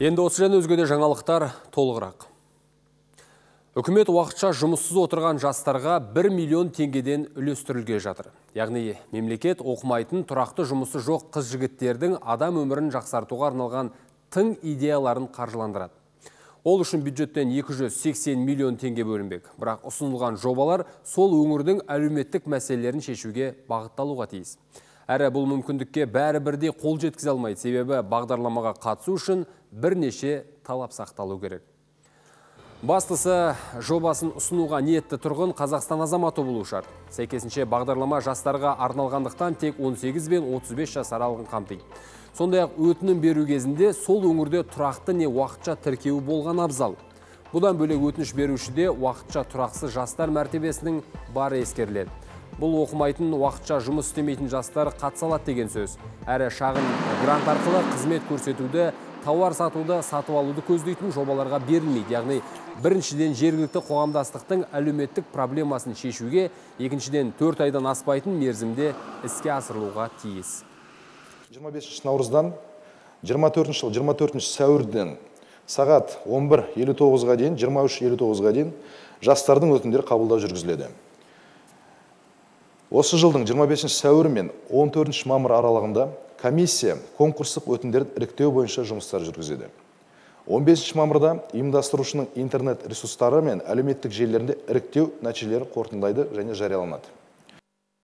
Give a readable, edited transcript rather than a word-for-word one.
Енді осы және өзгеде жаңалықтар толығырақ. Үкімет уақытша жұмыссыз отырған жастарға 1 миллион теңгеден үлестірілге жатыр. Яғни мемлекет оқымайтын тұрақты жұмысы жоқ қыз-жігіттердің адам өмірін жақсартуға арналған тың идеяларын қаржыландырады. Ол үшін бюджеттен 280 миллион теңге бөлінбек. Бірақ ұсынылған жобалар сол өңірдің әлеуметтік мәселелерін шешуге бағытталуға тиіс. Әрі бұл мүмкіндікке бәрі бірдей қол жеткізе алмайды, себебі бағдарламаға қатысу үшін бірнеше талап сақталу керек. Бастысы, жобасын ұсынуға ниетті тұрғын Қазақстан азаматы болуы шарт. Сәйкесінше бағдарлама жастарға арналғандықтан тек 18 бен 35 жас аралығын қамтиды. Сондай-ақ өтінім беру кезінде сол өңірде тұрақты не уақытша тіркеуі болған абзал. Бұдан бөлек өтініш берушіде уақытша тұрақсыз жастар мәртебесінің бары ескеріледі. Бұл оқымайтын, уақытша жұмыс істемейтін жастар қатыса деген сөз. Әрі шағын грант арқылы қызмет көрсетуді, тауар сатуды, сатып алуды көздейтін жобаларға берілмейді. Яғни біріншіден жергілікті қоғамдастықтың әлеуметтік проблемасын шешуге, екіншіден 4 айдан аспайтын мерзімде іске асырылуға тиіс. 25 наурыздан 24 сәуірден сағат 11:59-ға дейін, 23:59-ға дейін жастардың өтінімдері қабылдау жүргізіледі. Осы жылдың 25 сәуірі мен 14 мамыр аралығында комиссия конкурстық өтінімдерді іріктеу бойынша жұмыстар жүргізеді. 15 мамырда ұйымдастырушының интернет ресурстары мен әлеуметтік желілерінде іріктеу нәтижелері қорытындылайды және жарияланады.